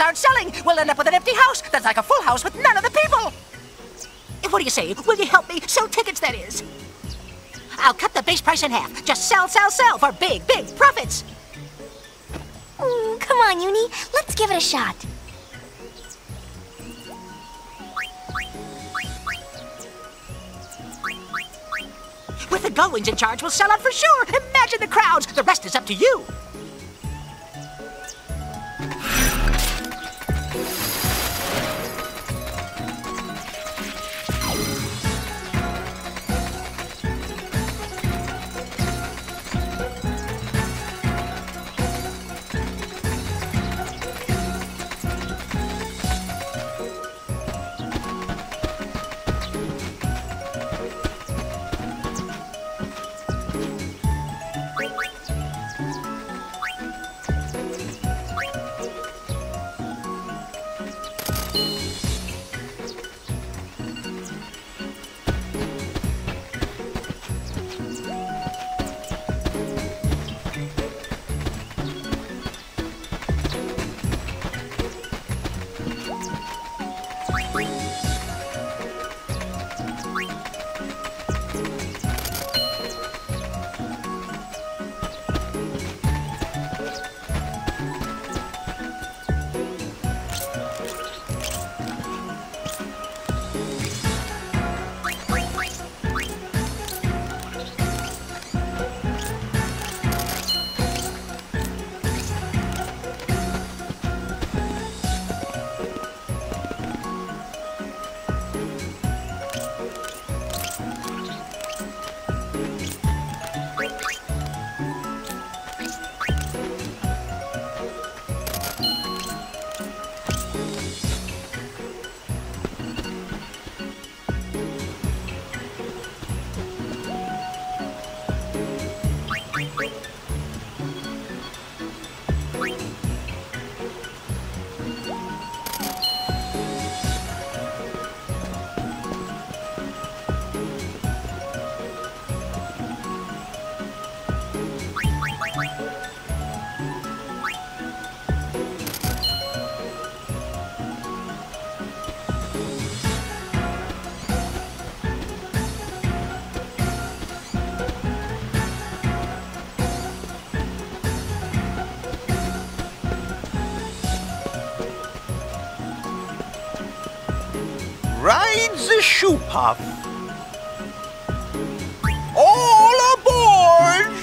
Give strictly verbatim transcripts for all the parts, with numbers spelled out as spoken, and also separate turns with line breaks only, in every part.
aren't selling, we'll end up with an empty house that's like a full house with none of the people. What do you say? Will you help me sell tickets, that is? I'll cut the base price in half. Just sell, sell, sell for big, big profits.
Mm, come on, Uni. Let's give it a shot.
With the Gullwings in charge, we'll sell out for sure. Imagine the crowds. The rest is up to you.
Rides the Shoe Puff. All aboard!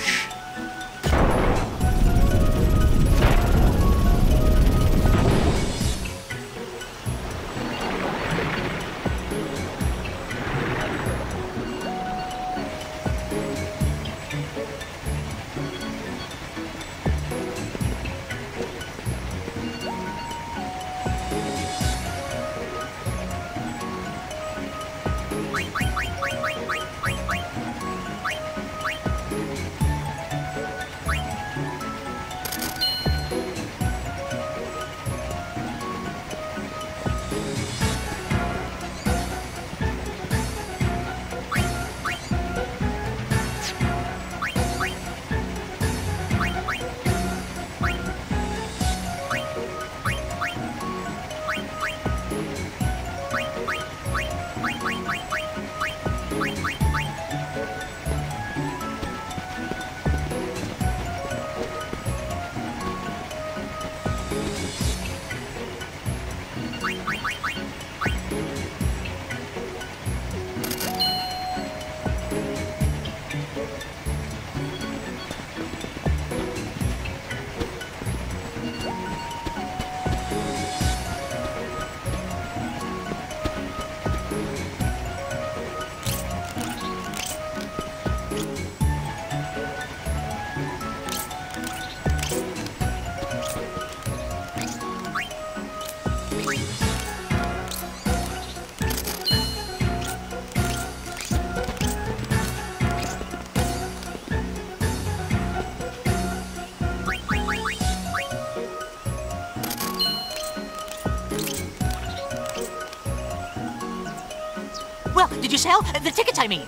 Well, did you sell? The tickets, I mean.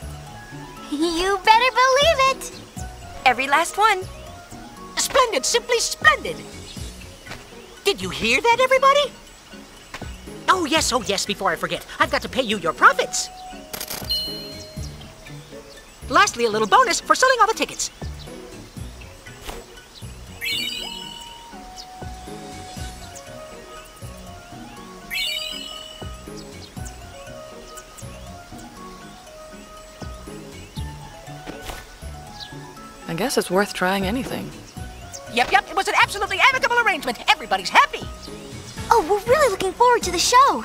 You better believe it. Every last one.
Splendid, simply splendid. Did you hear that, everybody? Oh, yes, oh, yes, before I forget, I've got to pay you your profits. Lastly, a little bonus for selling all the tickets.
I guess it's worth trying anything.
Yep, yep, it was an absolutely amicable arrangement. Everybody's happy.
Oh, we're really looking forward to the show.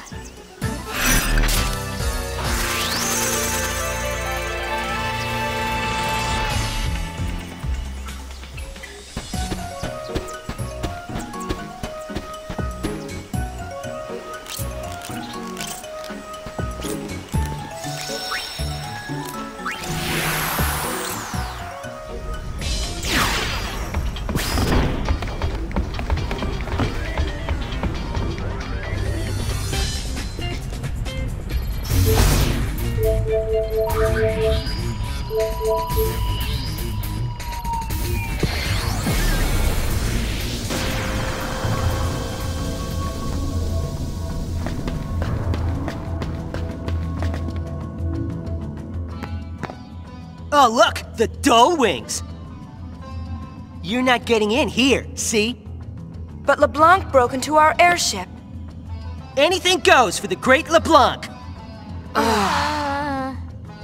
Oh, look! The Dole Wings! You're not getting in here, see?
But LeBlanc broke into our airship.
Anything goes for the great LeBlanc!
Uh...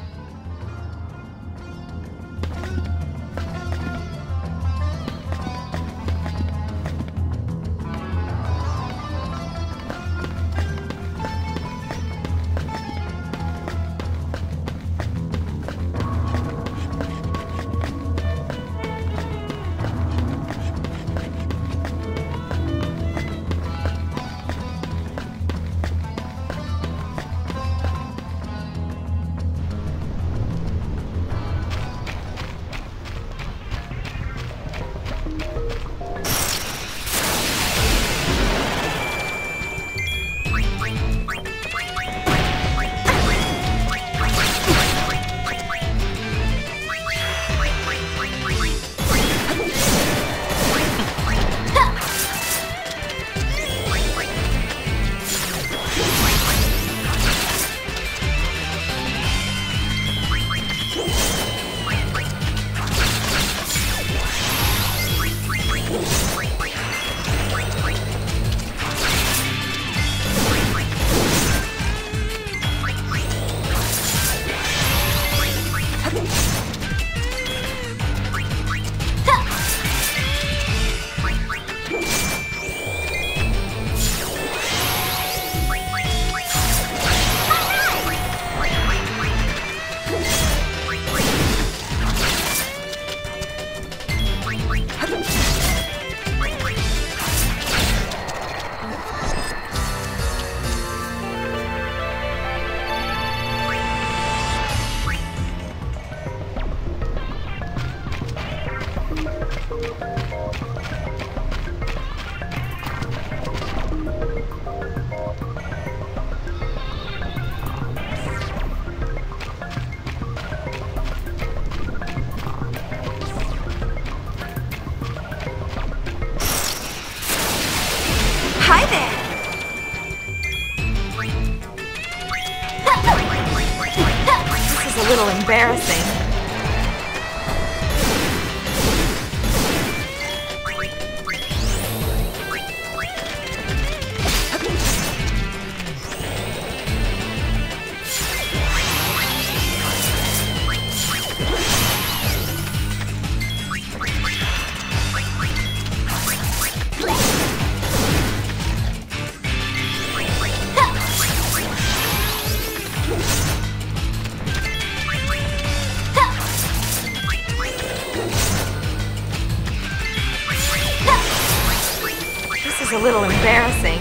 Hi there! This is a little embarrassing. This is a little embarrassing.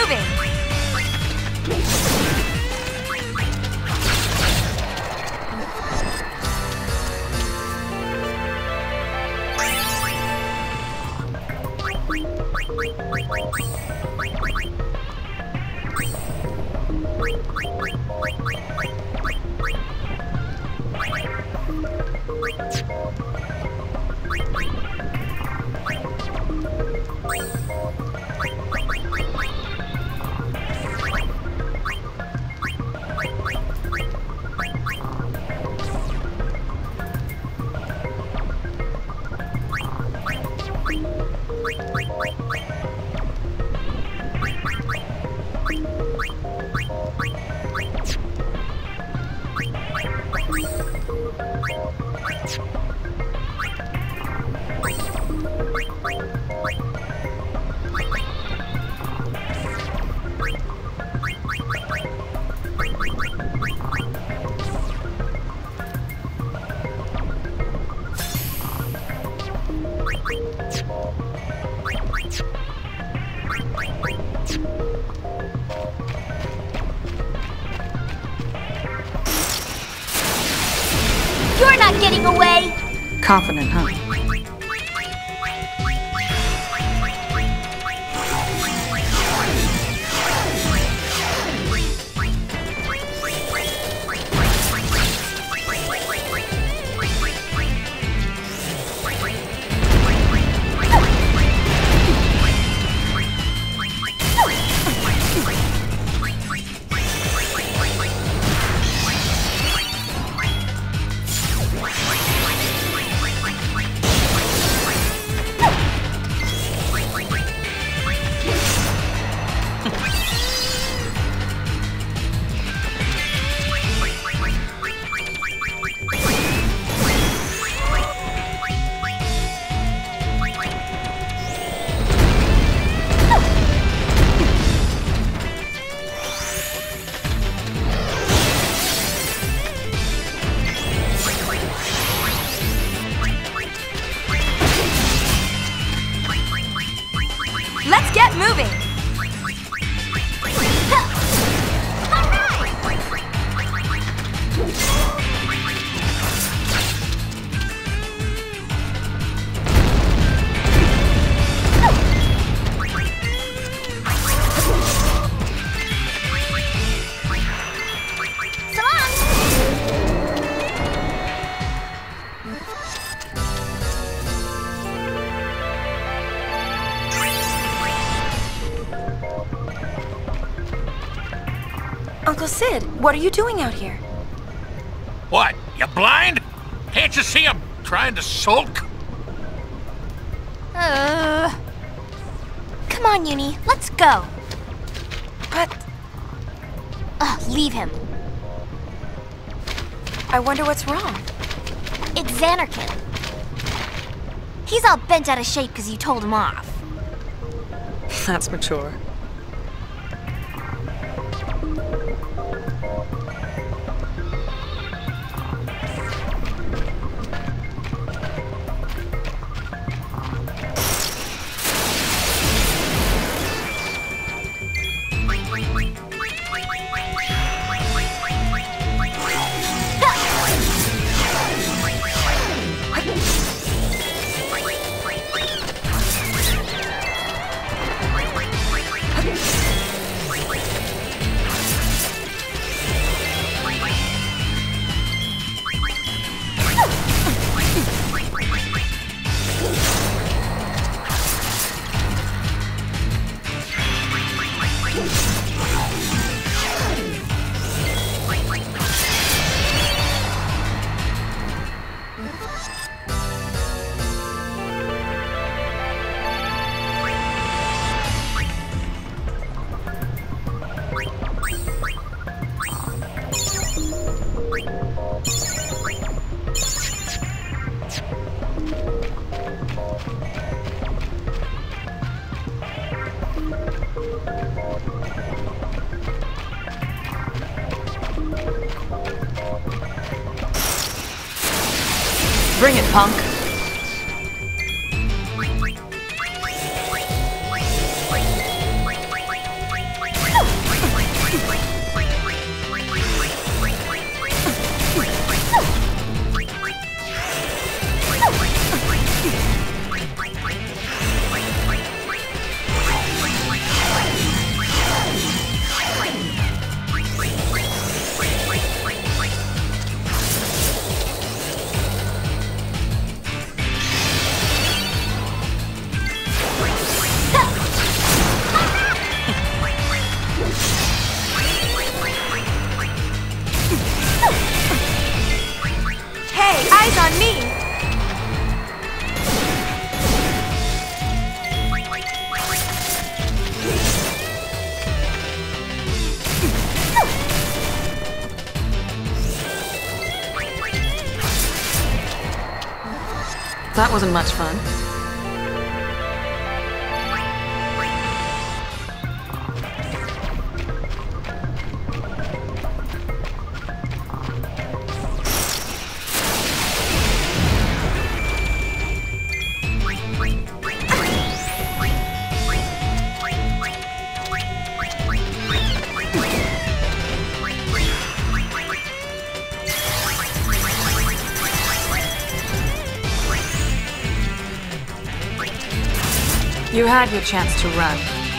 moving!
You're not getting away!
Confident, huh?
Let's get moving! Uncle Sid, what are you doing out here?
What? You blind? Can't you see I'm trying to sulk?
Uh... Come on, Uni, let's go.
But
Ugh, leave him.
I wonder what's wrong.
It's Xanarkin. He's all bent out of shape because you told him off.
That's mature. Bring it, punk. That wasn't much fun. You had your chance to run.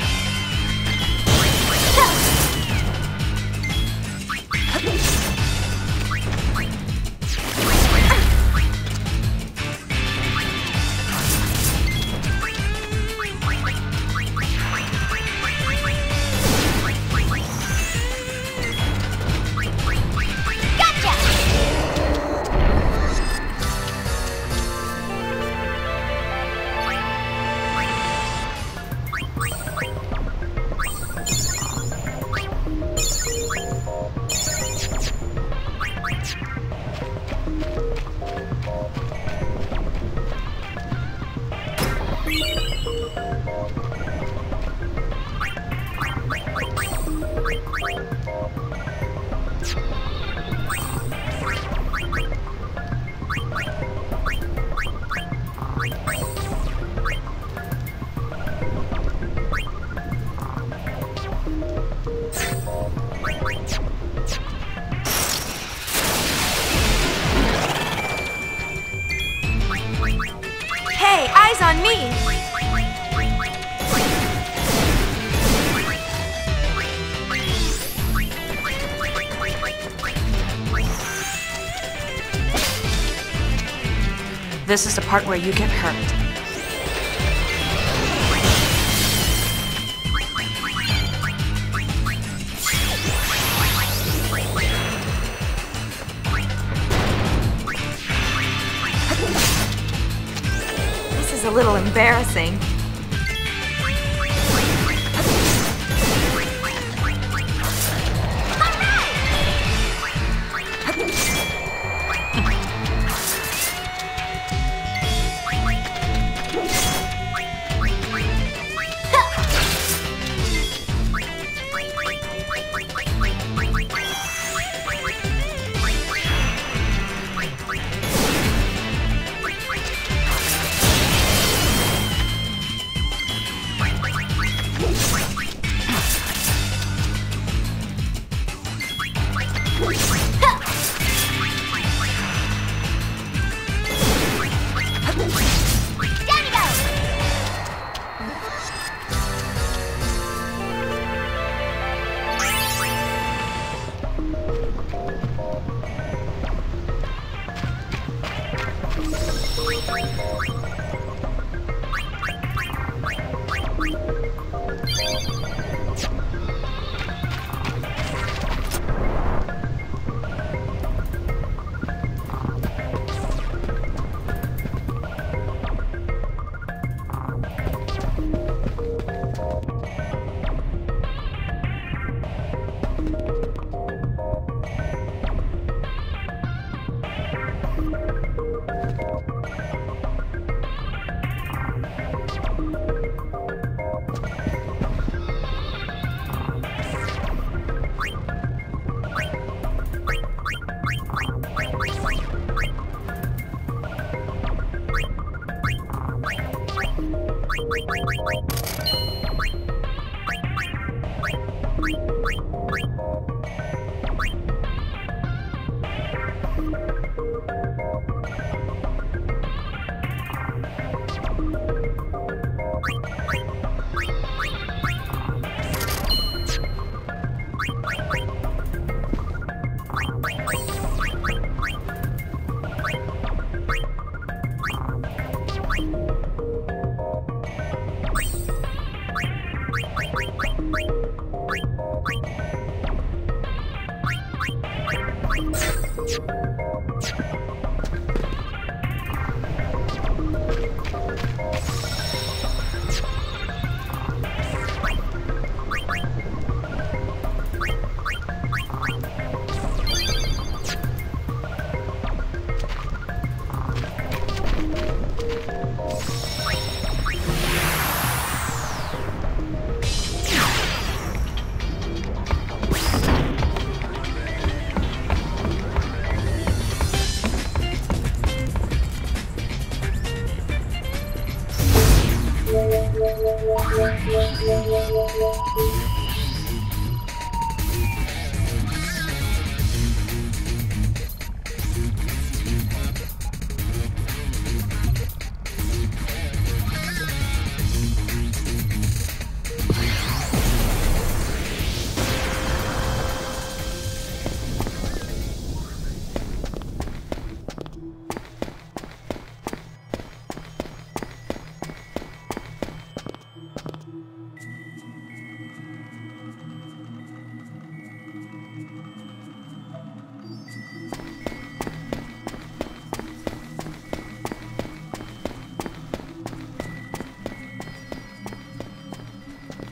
Hey, eyes on me!
This is the part where you get hurt.
This is a little embarrassing.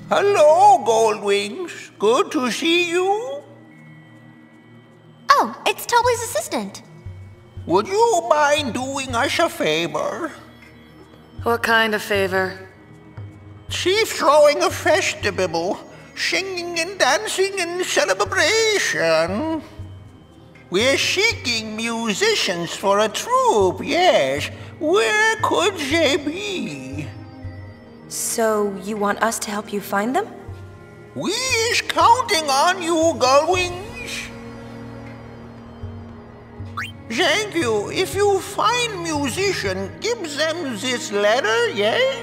Hello, Goldwings. Good to see you.
Oh, it's Toby's assistant.
Would you mind doing us a favor?
What kind of favor?
Chief throwing a festival, singing and dancing in celebration. We're seeking musicians for a troupe, yes. Where could they be?
So, you want us to help you find them?
We is counting on you, Gullwings. Thank you. If you find musician, give them this letter, yes?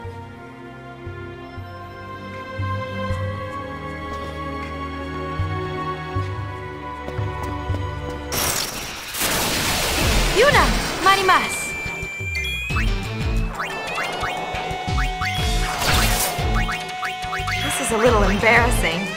Yuna! Marimas!
This is a little embarrassing.